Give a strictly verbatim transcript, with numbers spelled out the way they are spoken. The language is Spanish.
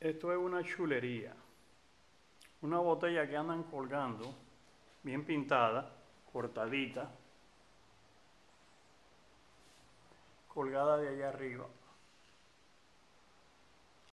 Esto es una chulería. Una botella que andan colgando, bien pintada, cortadita, colgada de allá arriba.